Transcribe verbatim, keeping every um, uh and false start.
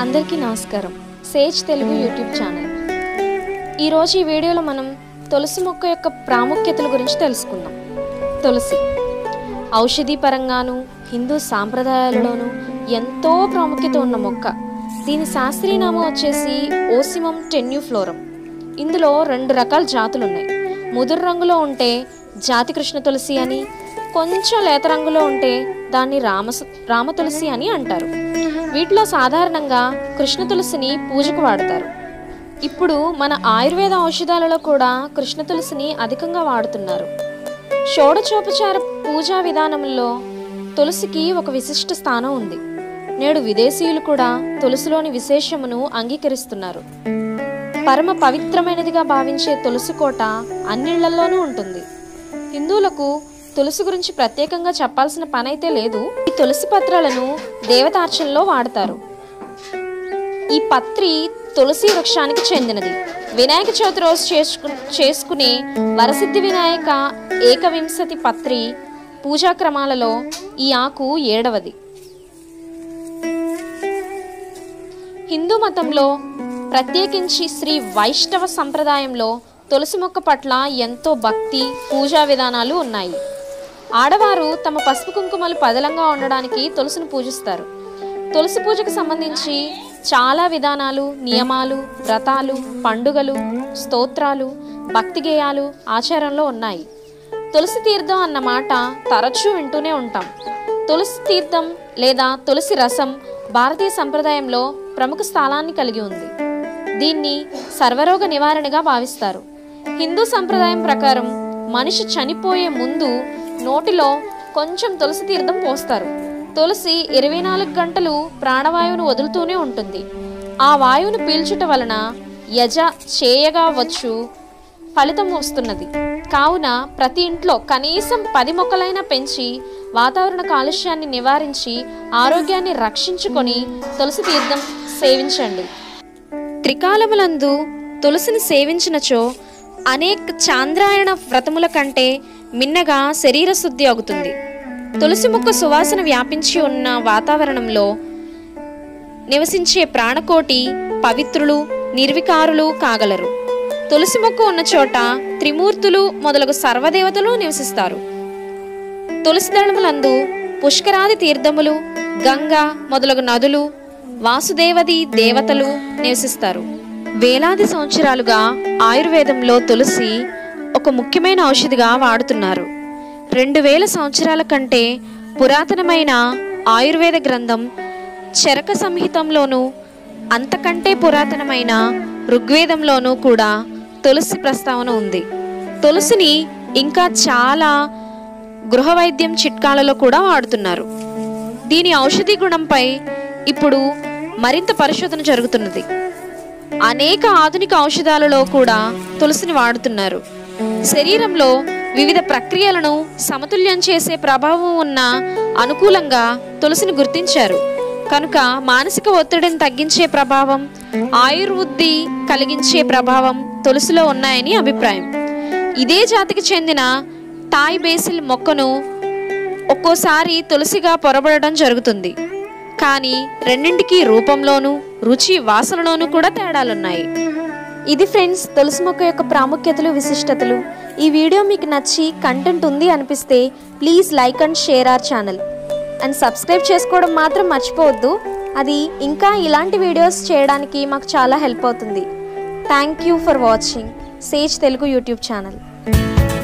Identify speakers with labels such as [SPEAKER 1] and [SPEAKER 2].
[SPEAKER 1] అందరికీ నమస్కారం. Sage Telugu YouTube channel. ఈరోజు ఈ వీడియోలో మనం తులసి మొక్క యొక్క ప్రాముఖ్యతల గురించి తెలుసుకుందాం. తులసి ఔషధీ పరంగాను హిందూ సాంప్రదాయాలలోనూ ఎంతో ప్రాముఖ్యత ఉన్న మొక్క. దీని శాస్త్రీయ నామం వచ్చేసి ఓసిమం టెన్యూఫ్లోరం. ఇందులో రెండు రకాల జాతులు ఉన్నాయి. ముదురు రంగులో ఉంటే జాతి కృష్ణ తులసి అని, కొంచెం లేత రంగులో ఉంటే దాన్ని రామ రామ తులసి అని అంటారు. వీటిలో సాధారణంగా కృష్ణ తులసిని పూజకు వాడతారు. ఇప్పుడు మన ఆయుర్వేద ఔషధాలలో కూడా కృష్ణ తులసిని అధికంగా వాడుతున్నారు. షోడచోపచార పూజా విధానంలో తులసికి ఒక విశిష్ట స్థానం ఉంది. నేడు విదేశీయులు కూడా తులసిలోని విశేషమును అంగీకరిస్తున్నారు. పరమ పవిత్రమైనదిగా భావించే తులసి కోట అన్నిళ్లలోనూ ఉంటుంది. హిందువులకు తులసి గురించి ప్రత్యేకంగా చెప్పాల్సిన పని అయితే లేదు. ఈ తులసి పత్రాలను దేవతార్చనలో వాడతారు. ఈ పత్రి తులసి వృక్షానికి చెందినది. వినాయక చవితి రోజు చేసుకు చేసుకునే వరసిద్ధి వినాయక ఏకవింశతి పత్రి పూజా క్రమాలలో ఈ ఆకు ఏడవది. హిందూ మతంలో ప్రత్యేకించి శ్రీ వైష్ణవ సంప్రదాయంలో తులసి మొక్క పట్ల ఎంతో భక్తి, పూజా విధానాలు ఉన్నాయి. ఆడవారు తమ పసుపు కుంకుమలు పదలంగా ఉండడానికి తులసిని పూజిస్తారు. తులసి పూజకు సంబంధించి చాలా విధానాలు, నియమాలు, వ్రతాలు, పండుగలు, స్తోత్రాలు, భక్తి గేయాలు ఆచారంలో ఉన్నాయి. తులసి తీర్థం అన్న మాట తరచూ వింటూనే ఉంటాం. తులసి తీర్థం లేదా తులసి రసం భారతీయ సంప్రదాయంలో ప్రముఖ స్థానాన్ని కలిగి ఉంది. దీన్ని సర్వరోగ నివారణగా భావిస్తారు. హిందూ సంప్రదాయం ప్రకారం మనిషి చనిపోయే ముందు నోటిలో కొంచెం తులసి తీర్థం పోస్తారు. తులసి ఇరవై నాలుగు గంటలు ప్రాణవాయువును వదులుతూనే ఉంటుంది. ఆ వాయువును పీల్చుట వలన యజ చేయగా వచ్చు ఫలితం వస్తున్నది. కావున ప్రతి ఇంట్లో కనీసం పది మొక్కలైనా పెంచి వాతావరణ కాలుష్యాన్ని నివారించి ఆరోగ్యాన్ని రక్షించుకొని తులసి తీర్థం సేవించండి. త్రికాలములందు తులసిని సేవించినచో అనేక చాంద్రాయణ వ్రతముల కంటే మిన్నగా శరీర శుద్ధి అవుతుంది. తులసి మొక్క సువాసన వ్యాపించి ఉన్న వాతావరణంలో నివసించే ప్రాణకోటి పవిత్రులు, నిర్వికారులు కాగలరు. తులసి మొక్క ఉన్న చోట త్రిమూర్తులు మొదలగు సర్వదేవతలు నివసిస్తారు. తులసి దళములందు పుష్కరాది తీర్థములు, గంగా మొదలగు నదులు, వాసుదేవది దేవతలు నివసిస్తారు. వేలాది సంవత్సరాలుగా ఆయుర్వేదంలో తులసి ఒక ముఖ్యమైన ఔషధిగా వాడుతున్నారు. రెండు వేల సంవత్సరాల కంటే పురాతనమైన ఆయుర్వేద గ్రంథం చరక సంహితంలోనూ, అంతకంటే పురాతనమైన ఋగ్వేదంలోనూ కూడా తులసి ప్రస్తావన ఉంది. తులసిని ఇంకా చాలా గృహ వైద్యం చిట్కాలలో కూడా వాడుతున్నారు. దీని ఔషధి గుణంపై ఇప్పుడు మరింత పరిశోధన జరుగుతున్నది. అనేక ఆధునిక ఔషధాలలో కూడా తులసిని వాడుతున్నారు. శరీరంలో వివిధ ప్రక్రియలను సమతుల్యం చేసే ప్రభావం ఉన్న అనుకూలంగా తులసిని గుర్తించారు. కనుక మానసిక ఒత్తిడిని తగ్గించే ప్రభావం, ఆయుర్వృద్ధి కలిగించే ప్రభావం తులసిలో ఉన్నాయని అభిప్రాయం. ఇదే జాతికి చెందిన థాయ్ బేసిల్ మొక్కను ఒక్కోసారి తులసిగా పొరబడడం జరుగుతుంది. కానీ రెండింటికి రూపంలోనూ రుచి, వాసనలోనూ కూడా తేడాలున్నాయి. ఇది ఫ్రెండ్స్ తులసి మొక్క యొక్క ప్రాముఖ్యతలు, విశిష్టతలు. ఈ వీడియో మీకు నచ్చి కంటెంట్ ఉంది అనిపిస్తే please like and share our channel and subscribe చేసుకోవడం మాత్రం మర్చిపోవద్దు. అది ఇంకా ఇలాంటి వీడియోస్ చేయడానికి మాకు చాలా హెల్ప్ అవుతుంది. Thank you for watching Sage Telugu YouTube channel.